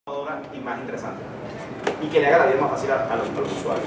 y más interesante y que le haga la vida más fácil a los usuarios.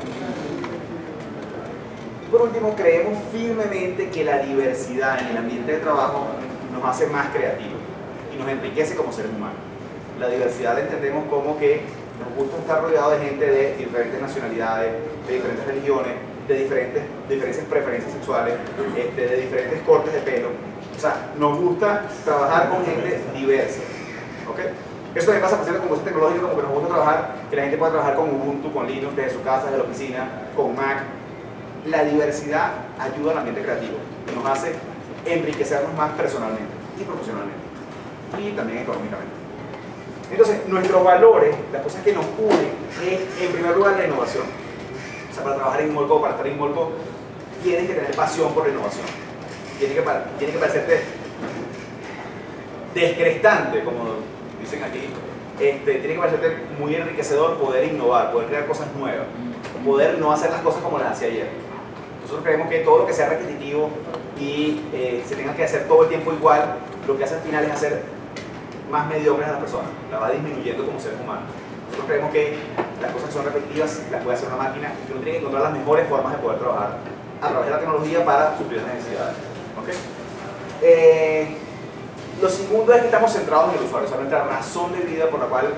Y por último, creemos firmemente que la diversidad en el ambiente de trabajo nos hace más creativos y nos enriquece como seres humanos. La diversidad la entendemos como que nos gusta estar rodeado de gente de diferentes nacionalidades, de diferentes religiones, de diferentes preferencias sexuales, de diferentes cortes de pelo. O sea, nos gusta trabajar con gente diversa. ¿Okay? Eso también pasa, por ejemplo, con cosas tecnológicas, como que nos gusta trabajar, que la gente pueda trabajar con Ubuntu, con Linux, desde su casa, desde la oficina, con Mac. La diversidad ayuda al ambiente creativo y nos hace enriquecernos más personalmente y profesionalmente y también económicamente. Entonces, nuestros valores, las cosas que nos unen, es en primer lugar la innovación. O sea, para trabajar en Inmolco, para estar en Inmolco, tienes que tener pasión por la innovación. Tiene que parecerte descrestante, como dicen aquí. Tiene que parecerte muy enriquecedor poder innovar, poder crear cosas nuevas, poder no hacer las cosas como las hacía ayer. Nosotros creemos que todo lo que sea repetitivo y se tenga que hacer todo el tiempo igual, lo que hace al final es hacer más mediocres a las personas, la va disminuyendo como seres humanos. Nosotros creemos que las cosas que son repetitivas las puede hacer una máquina y que uno tiene que encontrar las mejores formas de poder trabajar a través de la tecnología para suplir las necesidades. ¿Okay? Lo segundo es que estamos centrados en el usuario, o sea, nuestra razón de vida por la cual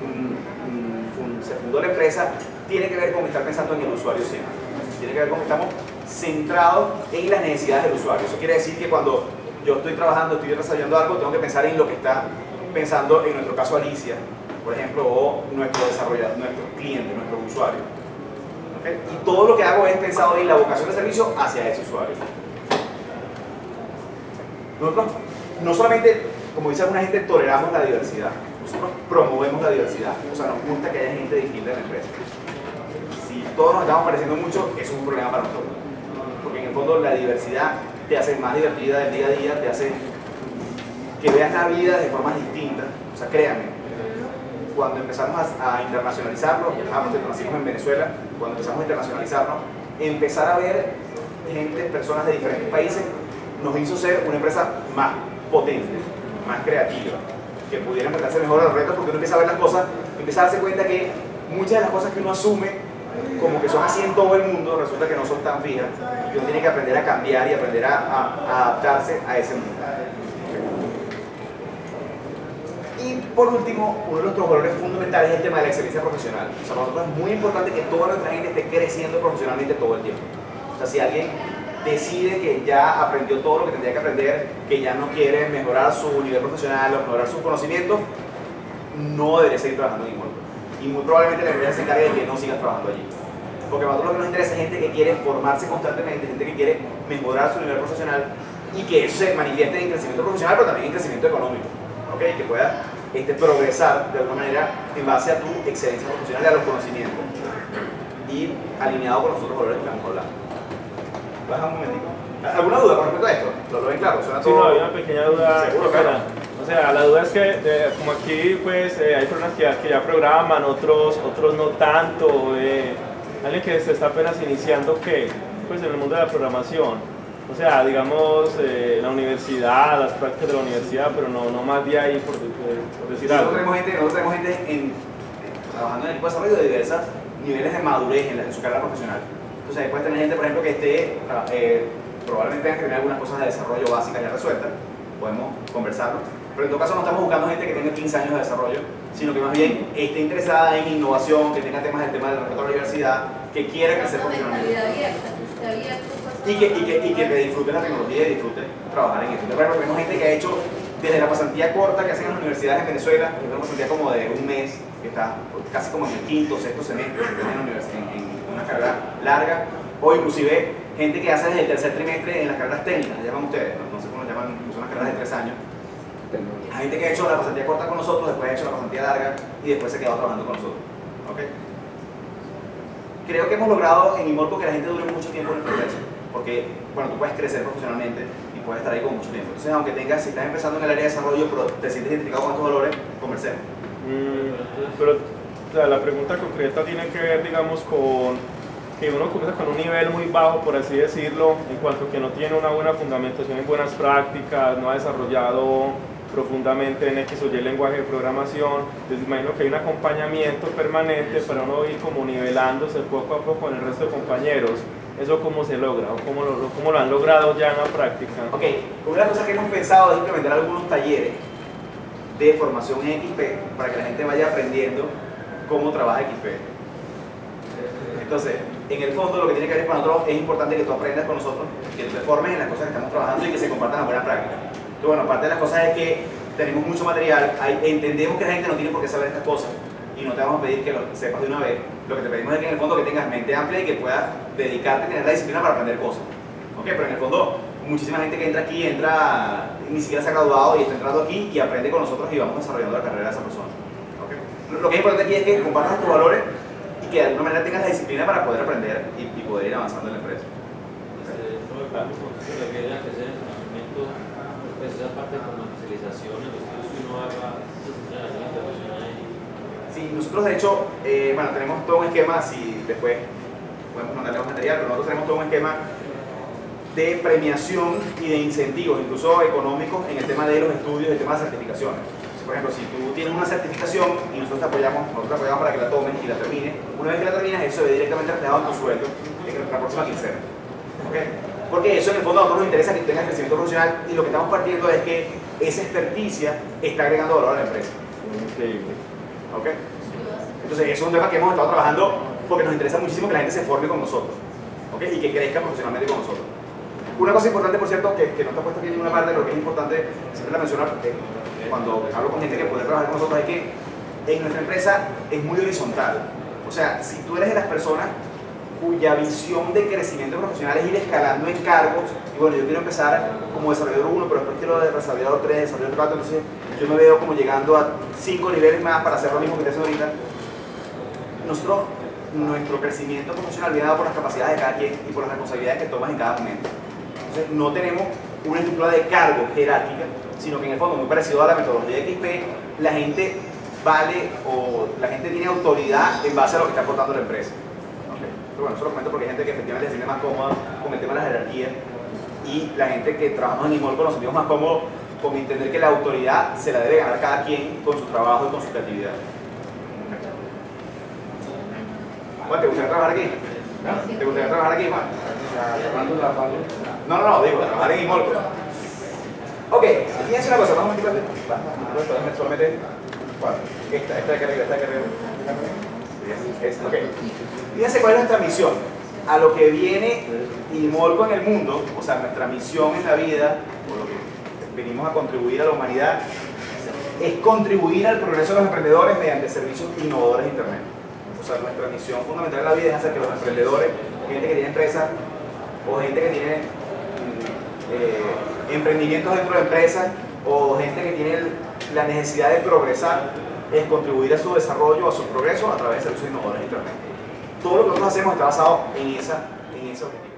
se fundó la empresa tiene que ver con estar pensando en el usuario siempre. Tiene que ver con que estamos centrados en las necesidades del usuario. Eso quiere decir que cuando yo estoy trabajando, estoy desarrollando algo, tengo que pensar en lo que está pensando, en nuestro caso Alicia, por ejemplo, o nuestro desarrollador, nuestro cliente, nuestro usuario. ¿Okay? Y todo lo que hago es pensado en la vocación de servicio hacia ese usuario. Nosotros no solamente, como dice alguna gente, toleramos la diversidad, nosotros promovemos la diversidad. O sea, nos gusta que haya gente distinta en la empresa. Si todos nos estamos pareciendo mucho, eso es un problema para nosotros. Porque en el fondo la diversidad te hace más divertida del día a día, te hace que veas la vida de formas distintas. O sea, créanme, cuando empezamos a internacionalizarnos, nacimos en Venezuela, cuando empezamos a internacionalizarnos, empezar a ver gente, personas de diferentes países, nos hizo ser una empresa más potente, más creativa, que pudiera enfrentarse mejor a los retos, porque uno empieza a ver las cosas, empieza a darse cuenta que muchas de las cosas que uno asume como que son así en todo el mundo, resulta que no son tan fijas, y que uno tiene que aprender a cambiar y aprender a adaptarse a ese mundo. Y por último, uno de nuestros valores fundamentales es el tema de la excelencia profesional. O sea, para nosotros es muy importante que toda nuestra gente esté creciendo profesionalmente todo el tiempo. O sea, si alguien decide que ya aprendió todo lo que tendría que aprender, que ya no quiere mejorar su nivel profesional o mejorar sus conocimientos, no debería seguir trabajando en Inmolco. Y muy probablemente la empresa se encargue de que no sigas trabajando allí. Porque a nosotros lo que nos interesa es gente que quiere formarse constantemente, gente que quiere mejorar su nivel profesional y que eso se manifieste en crecimiento profesional, pero también en crecimiento económico. ¿Okay? Que pueda progresar de alguna manera en base a tu excelencia profesional y a los conocimientos. Y alineado con los otros valores que estamos hablando. Baja un momentito. ¿Alguna duda con respecto a esto? ¿Lo ven claro? ¿Suena todo? Sí, no, hay una pequeña duda. Seguro, claro. O sea, la duda es que como aquí pues hay personas que ya programan, otros no tanto. Alguien que se está apenas iniciando, ¿qué? Pues en el mundo de la programación. O sea, digamos, la universidad, las prácticas de la universidad, pero no más de ahí, por decir algo. Nosotros tenemos gente trabajando en el equipo de desarrollo de diversos niveles de madurez en su carrera profesional. Entonces, ahí puedes tener gente, por ejemplo, que esté, probablemente tenga que tener algunas cosas de desarrollo básicas ya resueltas, podemos conversarlo, pero en todo caso no estamos buscando gente que tenga 15 años de desarrollo, sino que más bien esté interesada en innovación, que tenga temas del tema del respeto a la universidad, que quiera crecer profesionalmente. Y que disfrute la tecnología y disfrute trabajar en eso. Por ejemplo, tenemos gente que ha hecho desde la pasantía corta que hacen en las universidades en Venezuela, que es una pasantía como de un mes, que está casi como en el quinto o sexto semestre, en una carrera larga, o inclusive gente que hace desde el tercer trimestre en las carreras técnicas, llaman ustedes, no sé cómo las llaman, son las carreras de 3 años. Hay gente que ha hecho la pasantía corta con nosotros, después ha hecho la pasantía larga y después se ha quedado trabajando con nosotros. ¿Okay? Creo que hemos logrado en Inmolco que la gente dure mucho tiempo en el proceso, porque bueno, tú puedes crecer profesionalmente y puedes estar ahí con mucho tiempo. Entonces, aunque si estás empezando en el área de desarrollo, pero te sientes identificado con estos valores, conversemos. Pero o sea, la pregunta concreta tiene que ver, digamos, con que uno comienza con un nivel muy bajo, por así decirlo, en cuanto a que no tiene una buena fundamentación en buenas prácticas, no ha desarrollado profundamente en X o Y lenguaje de programación. Entonces imagino que hay un acompañamiento permanente para uno ir como nivelándose poco a poco con el resto de compañeros. ¿Eso cómo se logra o cómo lo han logrado ya en la práctica? Ok, una de las cosas que hemos pensado es implementar algunos talleres de formación en XP para que la gente vaya aprendiendo cómo trabaja XP. Entonces, en el fondo lo que tiene que ver para nosotros es importante que tú aprendas con nosotros, que tú te formes en las cosas que estamos trabajando y que se compartan las buenas prácticas. Entonces, bueno, parte de las cosas es que tenemos mucho material, entendemos que la gente no tiene por qué saber estas cosas y no te vamos a pedir que lo sepas de una vez. Lo que te pedimos es que en el fondo que tengas mente amplia y que puedas dedicarte a tener la disciplina para aprender cosas. ¿Ok? Pero en el fondo, muchísima gente que entra aquí, ni siquiera se ha graduado y está entrando aquí y aprende con nosotros y vamos desarrollando la carrera de esa persona. ¿Ok? Lo que es importante aquí es que compartas tus valores y que de alguna manera tengas la disciplina para poder aprender y poder ir avanzando en la empresa. Esa parte como especialización en los estudios que uno haga, sí, nosotros de hecho, bueno, tenemos todo un esquema, si después podemos mandarle más material, pero nosotros tenemos todo un esquema de premiación y de incentivos, incluso económicos, en el tema de los estudios y el tema de certificaciones. Por ejemplo, si tú tienes una certificación y nosotros te apoyamos para que la tomes y la termines, una vez que la terminas, eso se ve directamente reflejado en tu sueldo en la próxima quincena. ¿Okay? Porque eso en el fondo a nosotros nos interesa que tengas crecimiento profesional y lo que estamos partiendo es que esa experticia está agregando valor a la empresa. Increíble. ¿Okay? Entonces eso es un tema que hemos estado trabajando porque nos interesa muchísimo que la gente se forme con nosotros, ¿okay? Y que crezca profesionalmente con nosotros. Una cosa importante, por cierto, que no está puesta aquí en ninguna parte, pero que es importante, siempre la menciono cuando hablo con gente que puede trabajar con nosotros, es que en nuestra empresa es muy horizontal. O sea, si tú eres de las personas cuya visión de crecimiento profesional es ir escalando en cargos, y bueno, yo quiero empezar como desarrollador 1, pero después quiero de desarrollador 3, desarrollador 4, entonces yo me veo como llegando a 5 niveles más para hacer lo mismo que estoy haciendo ahorita. Nuestro crecimiento profesional viene dado por las capacidades de cada quien y por las responsabilidades que tomas en cada momento. Entonces no tenemos una estructura de cargo jerárquica, sino que en el fondo, muy parecido a la metodología de XP, la gente vale o la gente tiene autoridad en base a lo que está aportando la empresa. Pero bueno, eso lo comento porque hay gente que efectivamente se siente más cómoda con el tema de la jerarquía y la gente que trabajamos en Imolco nos sentimos más cómodos con entender que la autoridad se la debe ganar cada quien con su trabajo y con su creatividad. Juan, ¿te gustaría trabajar aquí? ¿Te gustaría trabajar aquí, Juan? No, digo, trabajar en Imolco. Ok, fíjense una cosa, vamos a meter solamente esta de acá arriba, okay. Fíjense cuál es nuestra misión. A lo que viene Imolco en el mundo, o sea, nuestra misión en la vida, o lo que venimos a contribuir a la humanidad, es contribuir al progreso de los emprendedores mediante servicios innovadores de Internet. O sea, nuestra misión fundamental en la vida es hacer que los emprendedores, gente que tiene empresas, o gente que tiene emprendimientos dentro de empresas, o gente que tiene la necesidad de progresar, es contribuir a su desarrollo, a su progreso a través de servicios innovadores de Internet. Todo lo que nosotros hacemos está basado en ese objetivo.